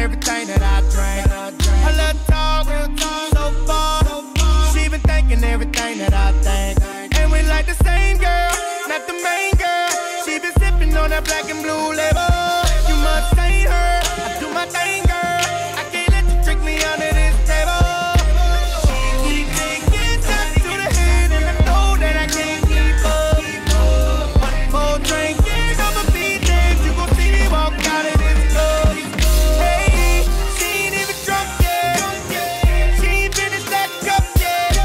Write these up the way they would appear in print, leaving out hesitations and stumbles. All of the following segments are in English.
everything that I drank. Her little talk, so far. She been thinking everything that I think. And we like the same girl, not the main girl. She been sipping on that black and blue label. You must ain't her, I do my thing, girl. I can't let you trick me under this table. She keep taking shots to the head, and I know that I can't keep up. One more drink, yeah, I'ma be dead. You gon' see me walk out of this club. Hey, she ain't even drunk yet. She ain't finished that cup yet.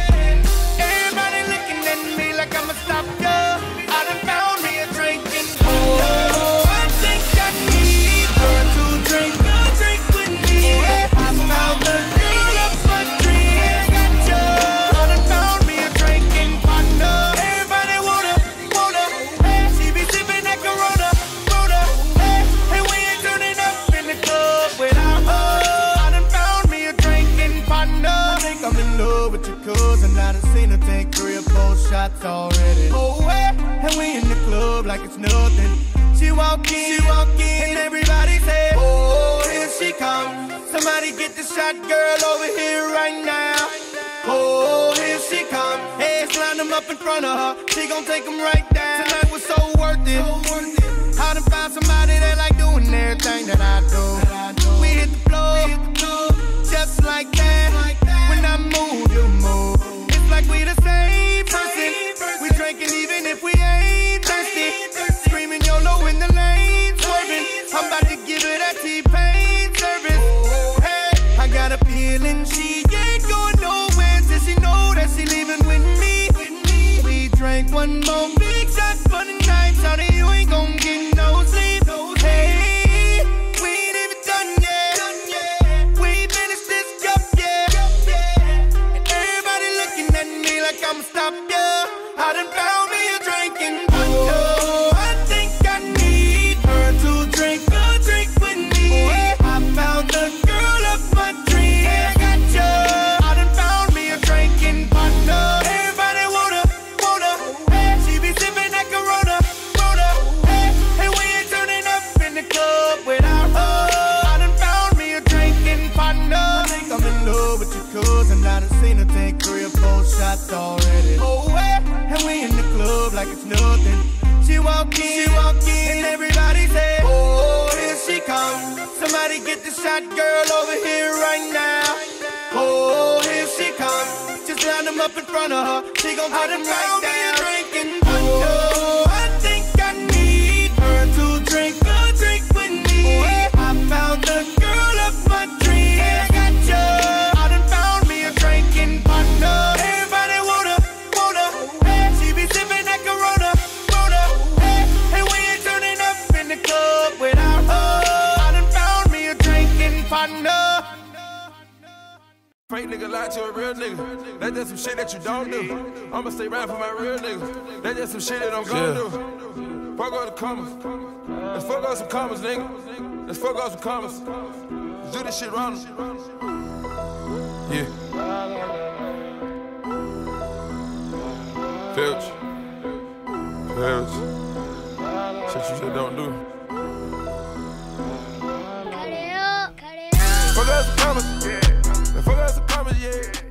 Everybody looking at me like I'ma stop ya. I done found me a drinking. Oh, I think I need her to drink with me. I found the girl of my dreams. Gotcha. I done found me a drinking partner. Everybody wanna, hey. She be sipping that Corona, hey. And we ain't turning up in the club without her. I done found me a drinking partner. I think I'm in love with your cousin. I done seen her take 3 or 4 shots already. Oh, hey. And we in the club like it's nothing. She walk in, and everybody say, oh, here she comes. Somebody get the shot girl over here right now. Oh, here she comes. Hey, line them up in front of her. She gon' take them right down. Tonight was so worth it. I done found somebody that like doing everything that I do. We hit the floor, just like that. When I move, you move. It's like we the same person. We drinking even if we ain't thirsty. Screaming YOLO in the lane, swerving. I'm about to give her that T-Pain service. Hey, I got a feeling she ain't going nowhere till she know that she leaving with me. We drank one more big shot for the night. Shawty, you ain't gon' get no sleep. Hey, we ain't even done yet. We ain't finished this cup yet. And everybody looking at me like I'ma stop ya. I done found me a drinking partner. I think I need her to drink with me. I found the girl of my dreams. Gotcha. I done found me a drinking partner. Everybody wanna, hey. She be sipping that Corona, hey. And we ain't turning up in the club without her. I done found me a drinking partner. I think I'm in love with your cousin. I done seen her take 3 or 4 shots already. Oh, hey. And we in the club like it's nothing. She walk in, and everybody say, oh, here she comes. Somebody get the shot girl over here right now. Oh, here she comes. Just line them up in front of her. She gon' put them right down. Drinking. Oh, I think I need her to drink with me. I found the girl of my dreams. Gotcha. I done found me a drinking partner. Everybody wanna, hey. She be sipping that Corona, hey. And we ain't turning up in the club without her. I done found me a drinking partner. Fake nigga lie to a real nigga. That's just some shit that you don't do. I'ma stay right for my real nigga. That's just some shit that I'm gonna do. Fuck all the commas. Let's fuck out some commas, nigga. Let's fuck out some commas. Let's do this shit round. Yeah. Filch. Shit you just don't do. Cut it up. Fuck out some commas. Yeah. Let's fuck out some commas, yeah.